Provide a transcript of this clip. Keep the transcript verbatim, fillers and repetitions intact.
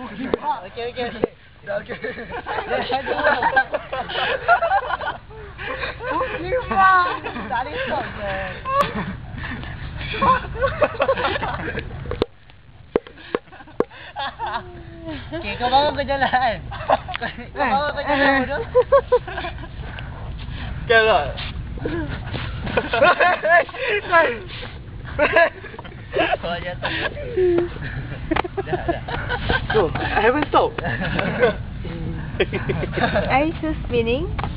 Okay, okay, okay. Dah okay. Gimana? Tak ada stop je. Okay, kau bangun kau jalan. Kau bangun kau jalan bodoh. Kalau. Kau jatuh. Dah, dah. No, I haven't stopped. Are you still spinning?